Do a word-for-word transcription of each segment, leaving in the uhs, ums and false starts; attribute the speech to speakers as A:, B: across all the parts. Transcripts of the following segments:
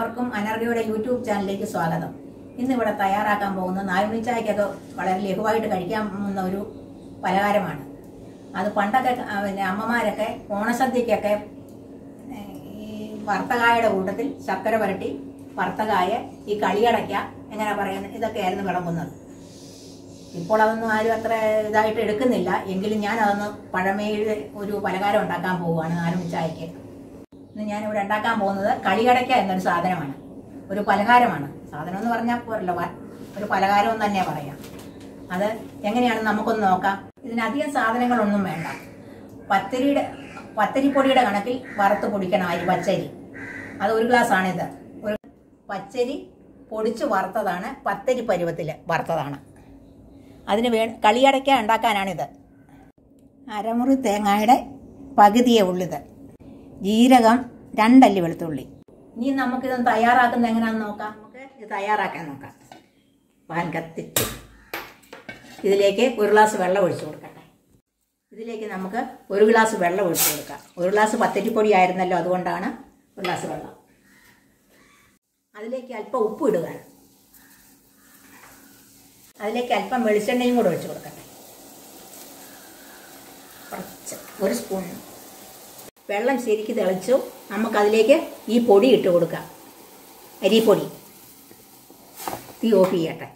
A: എല്ലാവർക്കും അനർഘയുടെ യൂട്യൂബ് ചാനലിലേക്ക് സ്വാഗതം. ഇന്നിവിടെ തയ്യാറാക്കാൻ പോകുന്ന നാലുമണിച്ചായക്കൊക്കെ വളരെ ലഘുവായിട്ട് കഴിക്കാവുന്ന ഒരു പലഹാരമാണ്. അത് പണ്ടൊക്കെ പിന്നെ അമ്മമാരൊക്കെ ഓണസദ്യക്കൊക്കെ ഈ വറുത്തകായയുടെ കൂട്ടത്തിൽ ശർക്കര പുരട്ടി വറുത്തകായ, ഈ കളിയടയ്ക്ക എങ്ങനെ പറയുന്നത്, ഇതൊക്കെയായിരുന്നു വിളമ്പുന്നത്. ഇപ്പോൾ അതൊന്നും ആരും അത്ര ഇതായിട്ട് എടുക്കുന്നില്ല. എങ്കിലും ഞാൻ അതൊന്ന് പഴമയുടെ ഒരു പലഹാരം ഉണ്ടാക്കാൻ പോവുകയാണ് നാലുമണിച്ചായക്ക്. ഇന്ന് ഞാനിവിടെ ഉണ്ടാക്കാൻ പോകുന്നത് കളിയടയ്ക്ക എന്നൊരു സാധനമാണ്. ഒരു പലഹാരമാണ്. സാധനം എന്ന് പറഞ്ഞാൽ പോരല്ലോ, ഒരു പലഹാരം എന്ന് തന്നെ പറയാം. അത് എങ്ങനെയാണെന്ന് നമുക്കൊന്ന് നോക്കാം. ഇതിനധികം സാധനങ്ങളൊന്നും വേണ്ട. പത്തിരിയുടെ പത്തിരിപ്പൊടിയുടെ കണക്കിൽ വറുത്ത് പൊടിക്കണം അരി, പച്ചരി. അത് ഒരു ഗ്ലാസ്സാണിത്. ഒരു പച്ചരി പൊടിച്ച് വറുത്തതാണ്, പത്തരി പരുവത്തിൽ വറുത്തതാണ്. അതിന് വേ കളിയടയ്ക്ക ഉണ്ടാക്കാനാണിത്. അരമുറി തേങ്ങയുടെ പകുതിയേ ഉള്ളിത്, ജീരകം, രണ്ടല്ലി വെളുത്തുള്ളി. ഇനി നമുക്കിതൊന്ന് തയ്യാറാക്കുന്നത് എങ്ങനെയാണെന്ന് നോക്കാം. നമുക്ക് ഇത് തയ്യാറാക്കാൻ നോക്കാം. പാൻ കത്തിച്ച് ഇതിലേക്ക് ഒരു ഗ്ലാസ് വെള്ളം ഒഴിച്ചു കൊടുക്കട്ടെ. ഇതിലേക്ക് നമുക്ക് ഒരു ഗ്ലാസ് വെള്ളം ഒഴിച്ചു കൊടുക്കാം. ഒരു ഗ്ലാസ് പത്തിരിപ്പൊടി ആയിരുന്നല്ലോ, അതുകൊണ്ടാണ് ഒരു ഗ്ലാസ് വെള്ളം. അതിലേക്ക് അല്പം ഉപ്പ് ഇടുക. അതിലേക്ക് അല്പം വെളിച്ചെണ്ണയും കൂടെ ഒഴിച്ചു കൊടുക്കട്ടെ. കുറച്ച് ഒരു സ്പൂൺ. വെള്ളം ശരിക്ക് തിളച്ചു. നമുക്കതിലേക്ക് ഈ പൊടി ഇട്ട് കൊടുക്കാം, അരിപ്പൊടി. തീ ഓഫ് ചെയ്യട്ടെ.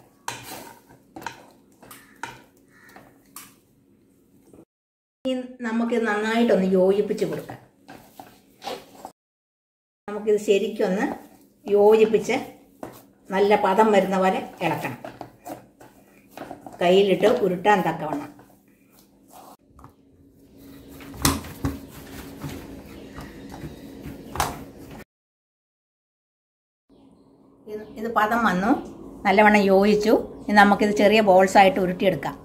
A: ഇനി നമുക്കിത് നന്നായിട്ടൊന്ന് യോജിപ്പിച്ച് കൊടുക്കാം. നമുക്കിത് ശരിക്കൊന്ന് യോജിപ്പിച്ച് നല്ല പദം വരുന്ന പോലെ ഇളക്കണം. കയ്യിലിട്ട് ഉരുട്ടാൻ തക്കവണ്ണം. ഇത് പദം വന്നു, നല്ലവണ്ണം യോജിച്ചു. ഇനി നമുക്കിത് ചെറിയ ബോൾസായിട്ട് ഉരുട്ടിയെടുക്കാം.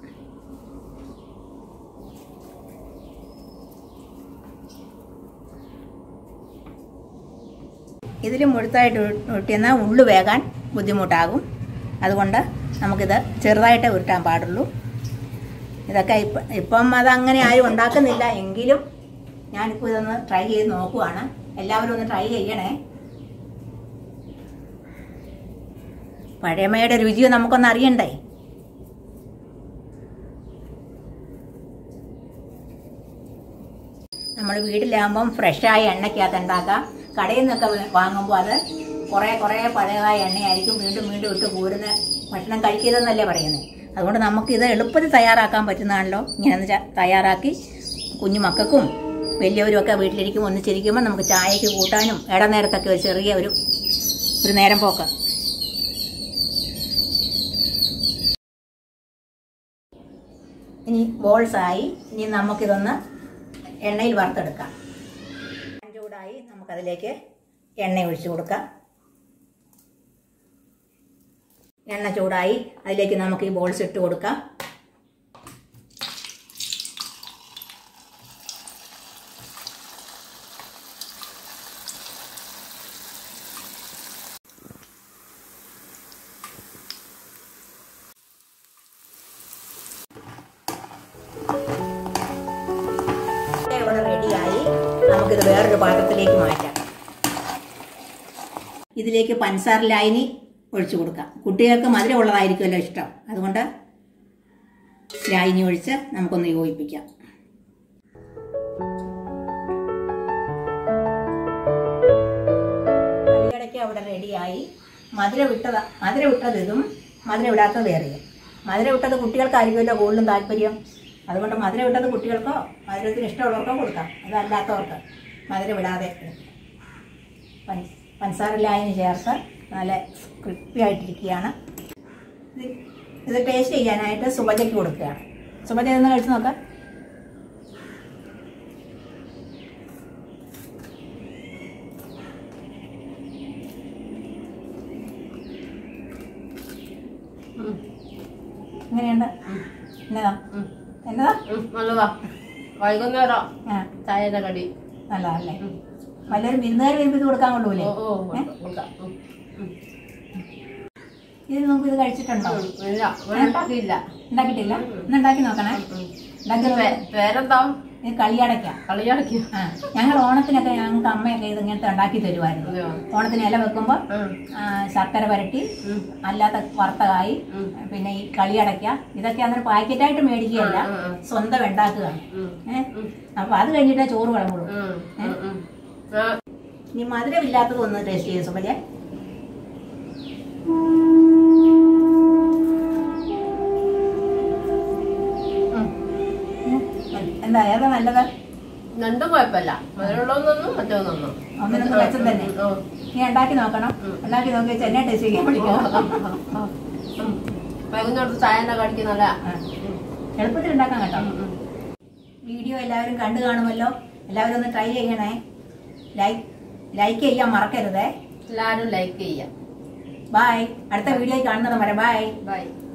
A: ഇതിൽ മുഴുത്തായിട്ട് ഉരുട്ടിയെന്നാൽ ഉള്ളു വേകാൻ ബുദ്ധിമുട്ടാകും. അതുകൊണ്ട് നമുക്കിത് ചെറുതായിട്ടേ ഉരുട്ടാൻ പാടുള്ളൂ. ഇതൊക്കെ ഇപ്പം ഇപ്പം അതങ്ങനെ ആരും ഉണ്ടാക്കുന്നില്ല. എങ്കിലും ഞാനിപ്പോൾ ഇതൊന്ന് ട്രൈ ചെയ്ത് നോക്കുവാണ്. എല്ലാവരും ഒന്ന് ട്രൈ ചെയ്യണേ. പഴമയുടെ രുചിയോ നമുക്കൊന്ന് അറിയണ്ടേ. നമ്മൾ വീട്ടിലാകുമ്പം ഫ്രഷായ എണ്ണയ്ക്കകത്ത് ഉണ്ടാക്കാം. കടയിൽ നിന്നൊക്കെ വാങ്ങുമ്പോൾ അത് കുറേ കുറേ പഴയതായ എണ്ണയായിരിക്കും. വീണ്ടും വീണ്ടും ഇട്ട് കൂരുന്ന ഭക്ഷണം കഴിക്കരുതെന്നല്ലേ പറയുന്നത്. അതുകൊണ്ട് നമുക്കിത് എളുപ്പത്തിൽ തയ്യാറാക്കാൻ പറ്റുന്നതാണല്ലോ. ഇങ്ങനെ തയ്യാറാക്കി കുഞ്ഞു മക്കൾക്കും വലിയവരും ഒക്കെ വീട്ടിലിരിക്കും ഒന്നിച്ചിരിക്കുമ്പോൾ നമുക്ക് ചായക്ക് കൂട്ടാനും ഇടനേരത്തൊക്കെ ഒരു ചെറിയ ഒരു ഒരു നേരം പോക്ക്. ഇനി ബോൾസായി. ഇനി നമുക്കിതൊന്ന് എണ്ണയിൽ വറുത്തെടുക്കാം. ചൂടായി. നമുക്കതിലേക്ക് എണ്ണ ഒഴിച്ചു കൊടുക്കാം. എണ്ണ ചൂടായി. അതിലേക്ക് നമുക്ക് ഈ ബോൾസ് ഇട്ട് കൊടുക്കാം. ഇവിടെ റെഡിയായി. നമുക്കിത് വേറൊരു പാത്രത്തിലേക്ക് മാറ്റാം. ഇതിലേക്ക് പഞ്ചസാര ലായനി ഒഴിച്ചു കൊടുക്കാം. കുട്ടികൾക്ക് മധുരം ഉള്ളതായിരിക്കുമല്ലോ ഇഷ്ടം. അതുകൊണ്ട് ലായനി ഒഴിച്ച് നമുക്കൊന്ന് യോജിപ്പിക്കാം. കളിയടയ്ക്ക അവിടെ റെഡിയായി. മധുരം ഇട്ടത് മധുരം ഇട്ടത് ഇതും മധുരം ഇടാത്തത് വേറെയും. മധുരം ഇട്ടത് കുട്ടികൾക്കായിരിക്കുമല്ലോ കൂടുതലും താല്പര്യം. അതുകൊണ്ട് മധുരം ഇട്ടത് കുട്ടികൾക്കോ മധുരത്തിന് ഇഷ്ടമുള്ളവർക്കോ കൊടുക്കാം. അതല്ലാത്തവർക്ക് മധുരം ഇടാതെ പഞ്ചസാര ലായനി ചേർത്ത് നല്ല ക്രിസ്പി ആയിട്ടിരിക്കുകയാണ്. ഇത് ഇത് ടേസ്റ്റ് ചെയ്യാനായിട്ട് സുബജയ്ക്ക് കൊടുക്കുകയാണ്. സുബജ ഇതൊന്ന് കഴിച്ച് നോക്കാം. എങ്ങനെയുണ്ട്? എന്നതാ എന്നതാ
B: നല്ലതാ. വൈകുന്നേരം ചായയുടെ കടി
A: നല്ലതല്ലേ? നല്ലൊരു വിരുന്നുകാർ വരുമ്പോൾ ഇത് കൊടുക്കാൻ കൊള്ളൂലേ? ഇത് നമുക്ക് ഇത് കഴിച്ചിട്ടുണ്ടോ?
B: ഉണ്ടാക്കിയില്ല.
A: ഉണ്ടാക്കിയിട്ടില്ല? ഇന്ന് ഉണ്ടാക്കി നോക്കണേ.
B: പേരെന്താ?
A: ഇത് കളിയടയ്ക്കാം.
B: കളിയടയ്ക്ക.
A: ആ ഞങ്ങൾ ഓണത്തിനൊക്കെ ഞങ്ങൾക്ക് അമ്മയൊക്കെ ഇത് ഇങ്ങനത്തെ ഉണ്ടാക്കി തരുമായിരുന്നു. ഓണത്തിന് ഇല വെക്കുമ്പോ ശർക്കര വരട്ടി, അല്ലാത്ത വറുത്ത കായ്, പിന്നെ ഈ കളിയടയ്ക്ക, ഇതൊക്കെ അന്നേരം പാക്കറ്റായിട്ട് മേടിക്കുകയല്ല, സ്വന്തം ഉണ്ടാക്കുകയാണ്. ഏഹ് അപ്പൊ അത് കഴിഞ്ഞിട്ടേ ചോറ് വിളമ്പുള്ളൂ. ഇനി മധുരമില്ലാത്തത് ഒന്ന് ടേസ്റ്റ് ചെയ്ത് സുബലെ. എന്താ ഏതാ നല്ലത്?
B: രണ്ടും കുഴപ്പമില്ല. മധുരമുള്ളതൊന്നും മറ്റൊന്നും
A: ഒന്നിനൊന്ന് മെച്ചം തന്നെ. നീ ഉണ്ടാക്കി നോക്കണം. ഉണ്ടാക്കി നോക്കി വെച്ചാൽ എന്നെ ടേസ്റ്റ് ചെയ്യാൻ പഠിക്കണം.
B: വൈകുന്നേരത്ത് ചായ കടിക്കുന്നല്ല
A: എളുപ്പത്തിൽ ഉണ്ടാക്കാൻ കേട്ടോ. വീഡിയോ എല്ലാവരും കണ്ടു കാണുമല്ലോ. എല്ലാവരും ഒന്ന് ട്രൈ ചെയ്യണേ. ലൈക്ക് ലൈക്ക് ചെയ്യാൻ മറക്കരുതേ.
B: എല്ലാവരും ലൈക്ക് ചെയ്യാം.
A: ബൈ. അടുത്ത വീഡിയോയിൽ കാണുന്നത് വരെ ബൈ.
B: ബൈ.